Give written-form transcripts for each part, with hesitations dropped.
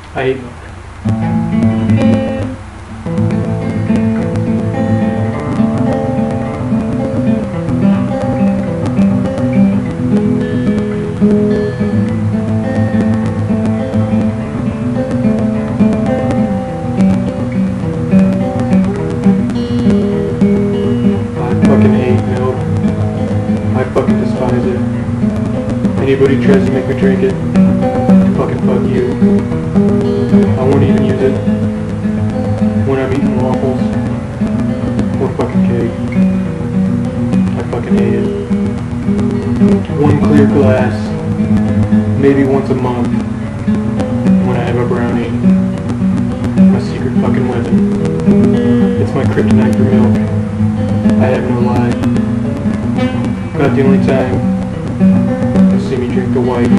I hate milk. I fucking hate milk. I fucking despise it. Anybody who tries to make me drink it, fucking fuck you. I won't even use it when I'm eating waffles or fucking cake. I fucking hate it. One clear glass, maybe once a month, when I have a brownie. My secret fucking weapon. It's my kryptonite for milk. I have no lie. About the only time you'll see me drink the white.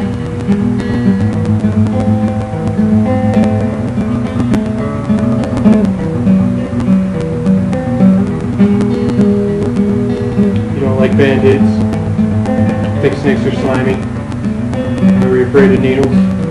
You don't like Band-Aids? Think snakes are slimy? Are you afraid of needles?